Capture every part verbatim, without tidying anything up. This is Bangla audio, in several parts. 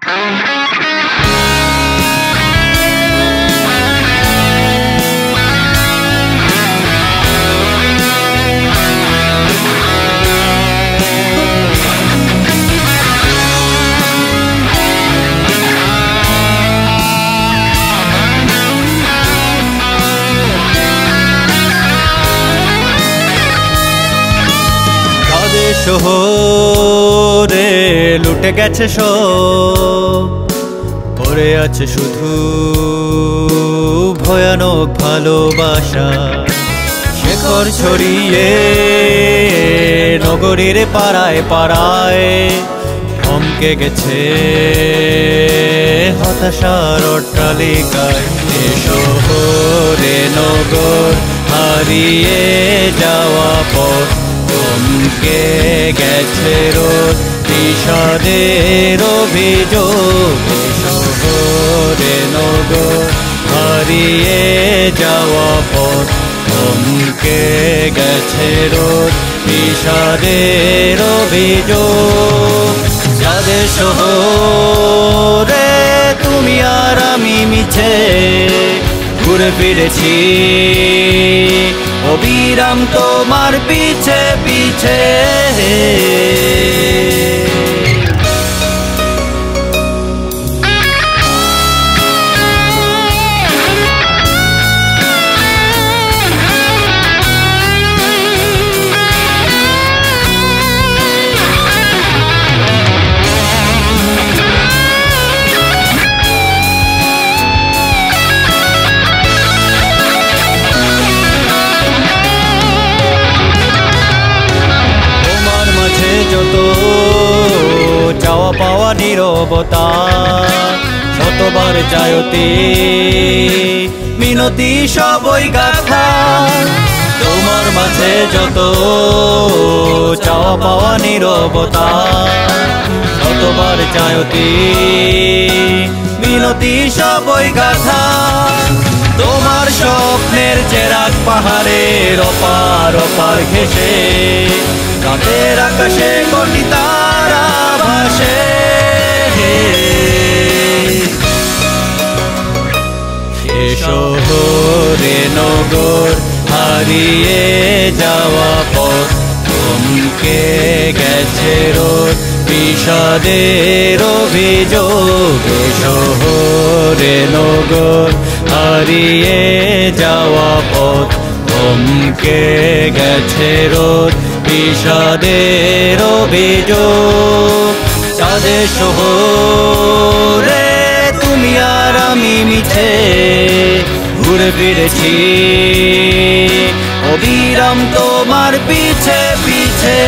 শহরে লুটে গেছে সব, পড়ে আছে শুধু ভয়ানক ভালোবাসা। শেকড় ছড়িয়ে নগরীর পাড়ায় পাড়ায় থমকে গেছে হতাশার অট্টালিকায়। এ শহরে নগর হারিয়ে যাওয়া পথ থমকে গেছে রোদ বিষাদের অভিযোগ। শহরে নগর হারিয়ে যাওয়া পথ থমকে গেছে রোদ বিষাদের অভিযোগ। যাদের শহরে তুমি আর আমি মিছে ঘুরে ফিরেছি অবিরাম তোমার পিছে পিছে। যত চাওয়া পাওয়া নীরবতা, শতবার চায়তি মিনতি সবই গাথা। তোমার মাঝে যত চাওয়া পাওয়া নীরবতা, শতবার চায়তি মিনতি সবই গাথা। তোমার স্বপ্নের চেরাগ পাহাড়ের অপার অপার ঘেঁষে রাতের আকাশে কোটি তারা ভাসে। এ শহরে নগর হারিয়ে যাওয়া পথ থমকে গেছে রোদ বিষাদের অভিযোগ। এ শহরে নগর হারিয়ে যাওয়া পথ থমকে গেছে রোদ বিষাদের অভিযোগ। চাঁদের শহরে তুমি আর আমি মিছে ঘুরে ফিরেছি অবিরাম তোমার পিছে পিছে।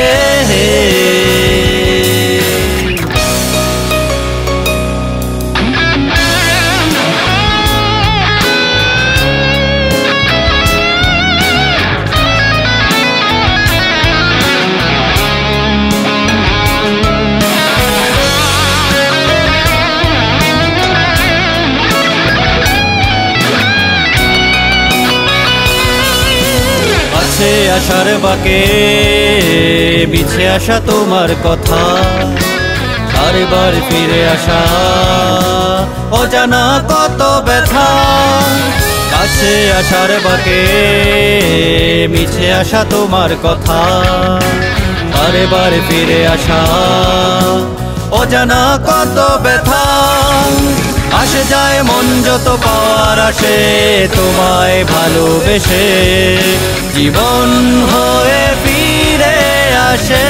আশার বাকে বিছে আসা তোমার কথা, বারবার ফিরে আসা অজানা কত ব্যথা। কাছে আশার বাকে মিছে আসা তোমার কথা, বারবার ফিরে আসা অজানা কত ব্যথা। আসে যায় মন যত পাওয়ার আসে তোমায় ভালোবেসে, জীবন হয়ে ফিরে আসে।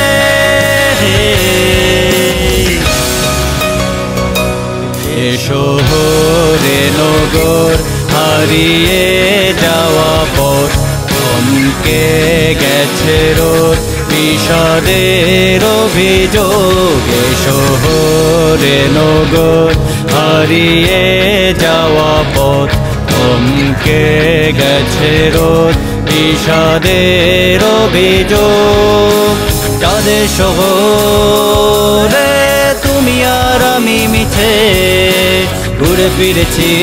এ শহরে নগর হারিয়ে যাওয়া পথ থমকে গেছে রোদ বিষাদের অভিযোগ। এ শহরে নগর হারিয়ে যাওয়া পথ থমকে গেছে রোদ বিষাদের অভিযোগ। যাদের শহরে তুমি আর আমি মিছে ঘুরে ফিরেছি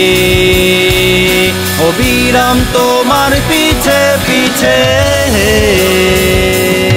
অবিরাম তোমার পিছে পিছে।